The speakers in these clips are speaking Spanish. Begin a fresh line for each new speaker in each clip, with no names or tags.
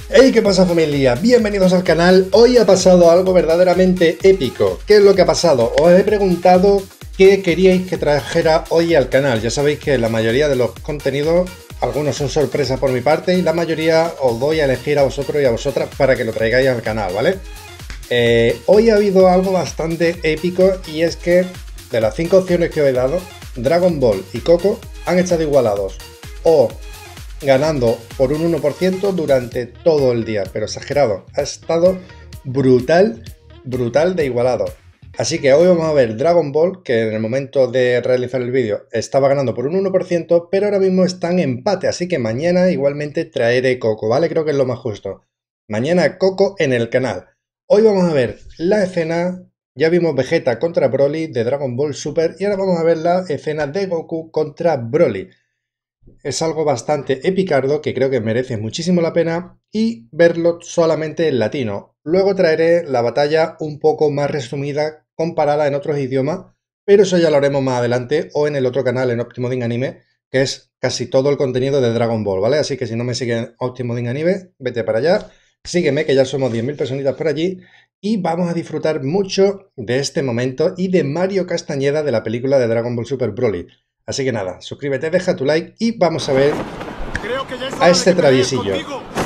Hey, ¿qué pasa, familia? Bienvenidos al canal. Hoy ha pasado algo verdaderamente épico. ¿Qué es lo que ha pasado? Os he preguntado qué queríais que trajera hoy al canal. Ya sabéis que la mayoría de los contenidos, algunos son sorpresas por mi parte y la mayoría os doy a elegir a vosotros y a vosotras para que lo traigáis al canal, ¿vale? Hoy ha habido algo bastante épico y es que de las 5 opciones que os he dado, Dragon Ball y Coco han estado igualados o ganando por un 1% durante todo el día, pero exagerado, ha estado brutal de igualado. Así que hoy vamos a ver Dragon Ball, que en el momento de realizar el vídeo estaba ganando por un 1%, pero ahora mismo está en empate, así que mañana igualmente traeré Coco, ¿vale? Creo que es lo más justo. Mañana Coco en el canal. Hoy vamos a ver la escena, ya vimos Vegeta contra Broly de Dragon Ball Super y ahora vamos a ver la escena de Goku contra Broly. Es algo bastante epicardo que creo que merece muchísimo la pena y verlo solamente en latino. Luego traeré la batalla un poco más resumida comparada en otros idiomas, pero eso ya lo haremos más adelante o en el otro canal, en Optimodin Anime, que es casi todo el contenido de Dragon Ball, ¿vale? Así que si no me siguen Optimodin Anime, vete para allá, sígueme que ya somos 10.000 personitas por allí y vamos a disfrutar mucho de este momento y de Mario Castañeda de la película de Dragon Ball Super Broly. Así que nada, suscríbete, deja tu like y vamos a ver a este traviesillo.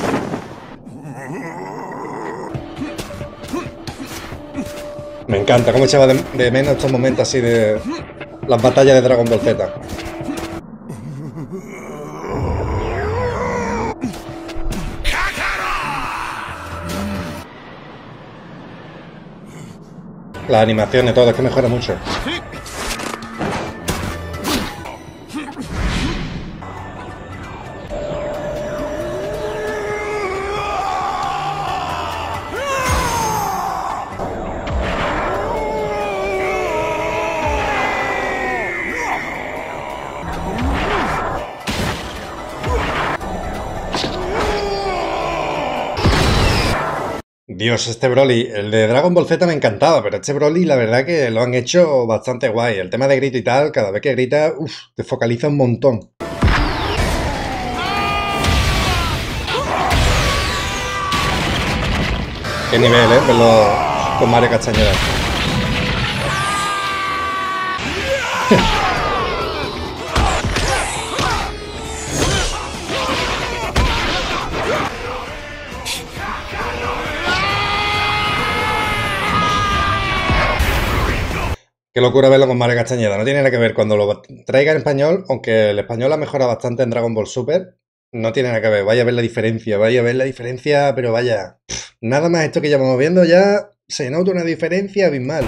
Me encanta cómo echaba de menos estos momentos así de las batallas de Dragon Ball Z. Las animaciones, todo, es que mejora mucho. Dios, este Broly, el de Dragon Ball Z me encantaba, pero este Broly la verdad que lo han hecho bastante guay. El tema de grito y tal, cada vez que grita, te focaliza un montón. Qué nivel, verlo con Mario Castañeda. Qué locura verlo con Mario Castañeda. No tiene nada que ver cuando lo traiga en español, aunque el español ha mejorado bastante en Dragon Ball Super. No tiene nada que ver. Vaya a ver la diferencia, pero vaya. Nada más esto que ya vamos viendo ya se nota una diferencia abismal.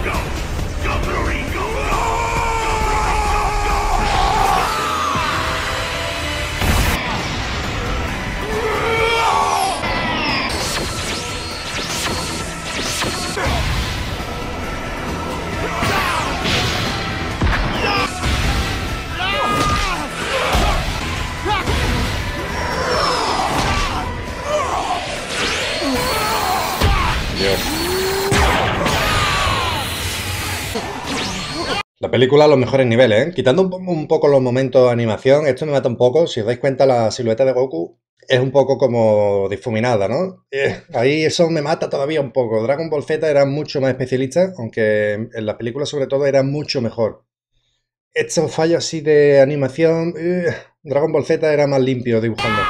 La película a los mejores niveles, ¿eh? Quitando un poco los momentos de animación, esto me mata un poco. Si os dais cuenta, la silueta de Goku es un poco como difuminada, ¿no? Ahí eso me mata todavía un poco. Dragon Ball Z era mucho más especialista, aunque en las películas sobre todo era mucho mejor. Estos fallos así de animación, Dragon Ball Z era más limpio dibujando.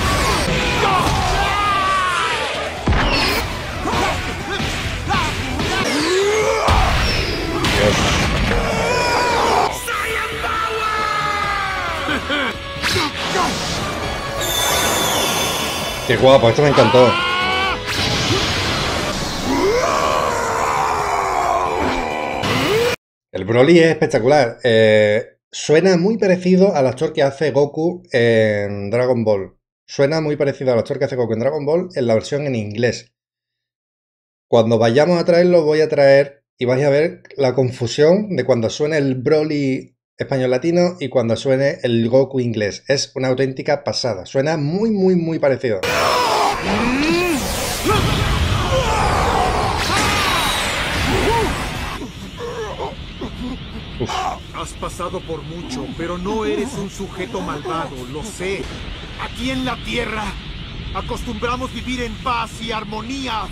Qué guapo, esto me encantó. El Broly es espectacular. Suena muy parecido al actor que hace Goku en Dragon Ball. Suena muy parecido al actor que hace Goku en Dragon Ball en la versión en inglés. Cuando vayamos a traerlo voy a traer y vais a ver la confusión de cuando suene el Broly español latino y cuando suene el Goku inglés. Es una auténtica pasada. Suena muy parecido. Uf.
Has pasado por mucho, pero no eres un sujeto malvado, lo sé. Aquí en la Tierra Acostumbramos vivir en paz y armonía.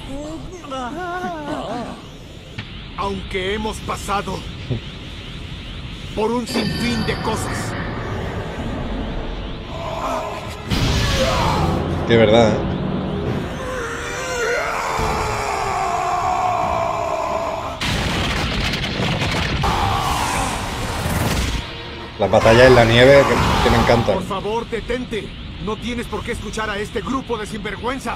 Aunque hemos pasado por un sinfín de cosas.
De verdad, ¿eh? Las batallas en la nieve que me encantan.
Por favor, detente. No tienes por qué escuchar a este grupo de sinvergüenzas.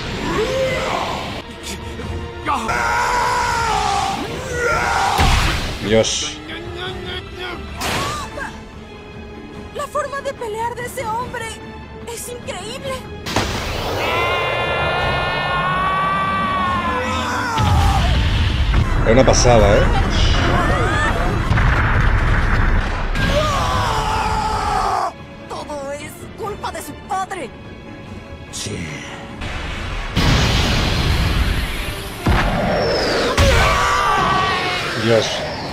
Dios.
La forma de pelear de ese hombre es increíble.
Es una pasada, ¿eh?
Todo es culpa de su padre.
Sí.
Dios.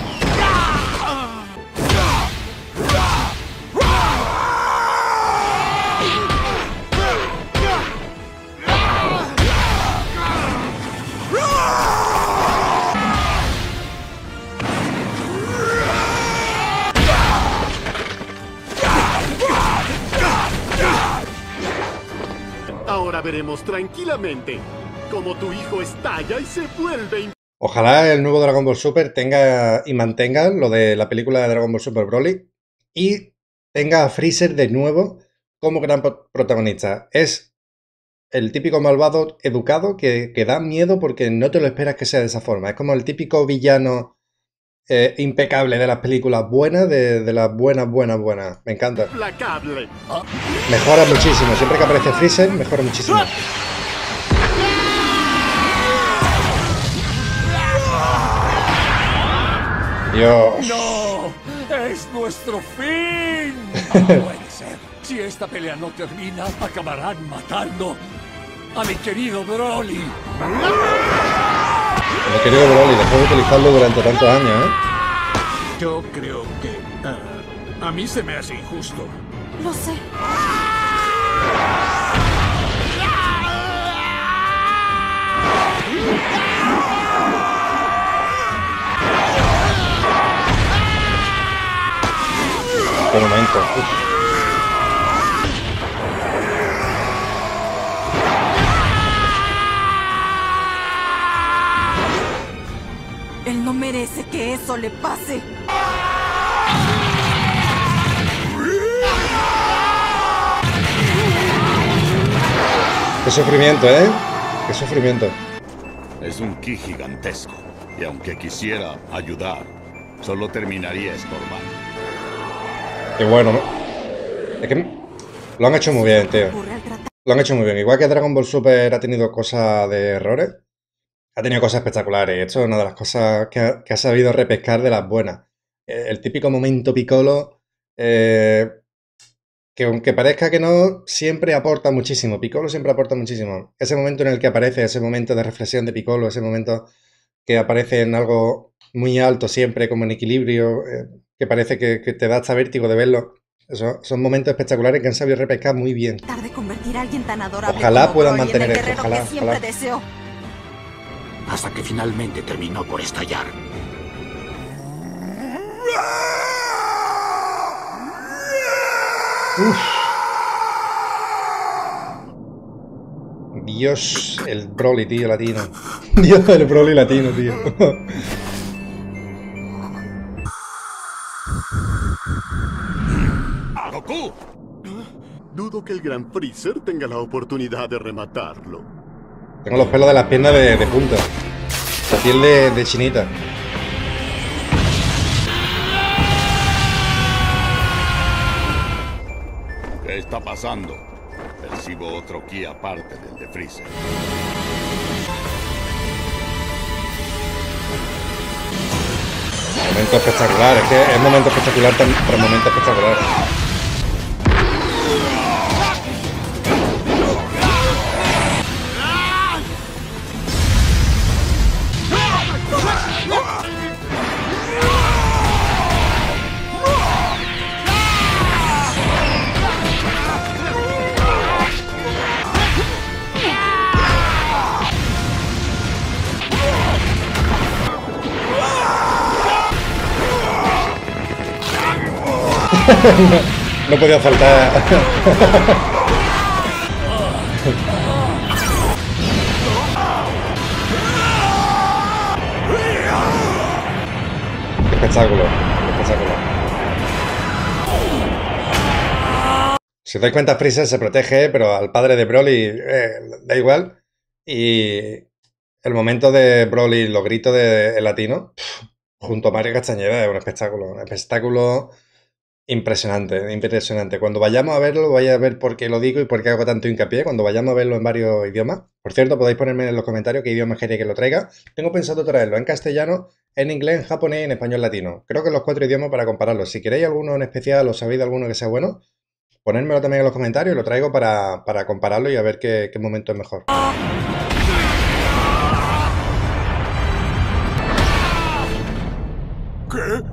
Ahora veremos tranquilamente cómo tu hijo estalla y se vuelve.
Ojalá el nuevo Dragon Ball Super tenga y mantenga lo de la película de Dragon Ball Super Broly y tenga a Freezer de nuevo como gran protagonista. Es el típico malvado educado que da miedo porque no te lo esperas que sea de esa forma. Es como el típico villano impecable de las películas buenas, de las buenas. Me encanta.
Implacable.
Mejora muchísimo. Siempre que aparece Freezer, mejora muchísimo. Dios.
¡No! ¡Es nuestro fin! No puede ser. Si esta pelea no termina, acabarán matando a mi querido Broly.
Mi querido Broly, después de utilizarlo durante tantos años, ¿eh?
Yo creo que a mí se me hace injusto.
Lo sé.
Qué momento. Uf.
Él no merece que eso le pase.
Qué sufrimiento, ¿eh? Qué sufrimiento.
Es un ki gigantesco, y aunque quisiera ayudar, solo terminaría estorbando.
Qué bueno, ¿no? Es que lo han hecho muy bien, tío. Lo han hecho muy bien. Igual que Dragon Ball Super ha tenido cosas de errores, ha tenido cosas espectaculares. Esto es una de las cosas que ha sabido repescar de las buenas. El típico momento Piccolo, que aunque parezca que no, siempre aporta muchísimo. Piccolo siempre aporta muchísimo. Ese momento en el que aparece, ese momento de reflexión de Piccolo, ese momento que aparece en algo muy alto siempre, como en equilibrio, que parece que te da hasta vértigo de verlo. Son momentos espectaculares que han sabido repescar muy bien.
Tratar de convertir a alguien tan adorable
Ojalá
como
puedan
Broly
mantener
en el
esto,
guerrero
ojalá,
que siempre
ojalá.
deseó.
Hasta que finalmente terminó por estallar.
Uf. Dios, el Broly, tío, latino. Dios, el Broly latino, tío.
¡Goku!
Dudo que el gran Freezer tenga la oportunidad de rematarlo.
Tengo los pelos de las piernas de punta. La piel de chinita.
¿Qué está pasando? Percibo otro ki aparte del de Freezer.
Momento espectacular, es que es momento espectacular tras momento espectacular. No podía faltar. Espectáculo, espectáculo. Si os dais cuenta, Freezer se protege, pero al padre de Broly da igual. Y el momento de Broly, los gritos de latino, junto a Mario Castañeda, es un espectáculo impresionante, impresionante. Cuando vayamos a verlo, vais a ver por qué lo digo y por qué hago tanto hincapié. Cuando vayamos a verlo en varios idiomas. Por cierto, podéis ponerme en los comentarios qué idiomas queréis que lo traiga. Tengo pensado traerlo en castellano, en inglés, en japonés y en español latino. Creo que los 4 idiomas para compararlos. Si queréis alguno en especial o sabéis de alguno que sea bueno, ponérmelo también en los comentarios y lo traigo para compararlo y a ver qué momento es mejor.
¿Qué?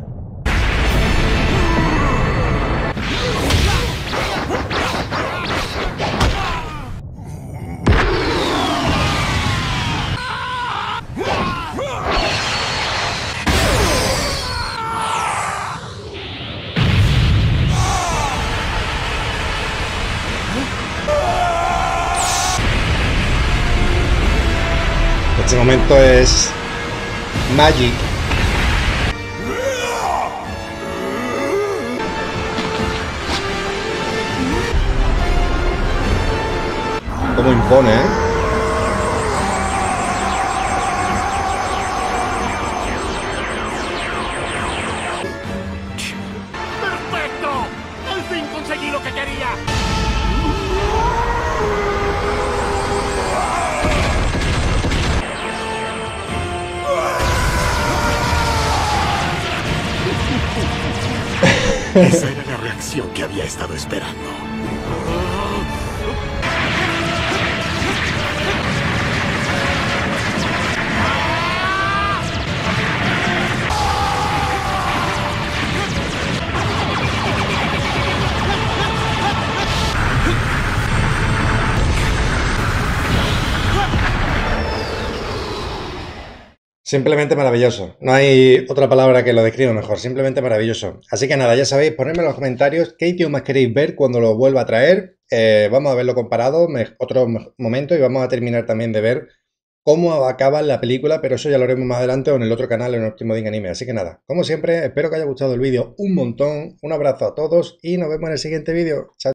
Este momento es Magic. Como impone, ¿eh?
¡Perfecto! ¡Al fin conseguí lo que quería! Esa era la reacción que había estado esperando.
Simplemente maravilloso. No hay otra palabra que lo describa mejor. Simplemente maravilloso. Así que nada, ya sabéis, ponedme en los comentarios qué idiomas queréis ver cuando lo vuelva a traer. Vamos a verlo comparado otro momento y vamos a terminar también de ver cómo acaba la película, pero eso ya lo haremos más adelante o en el otro canal, en Optimo Ding Anime. Así que nada, como siempre, espero que haya gustado el vídeo un montón. Un abrazo a todos y nos vemos en el siguiente vídeo. Chao.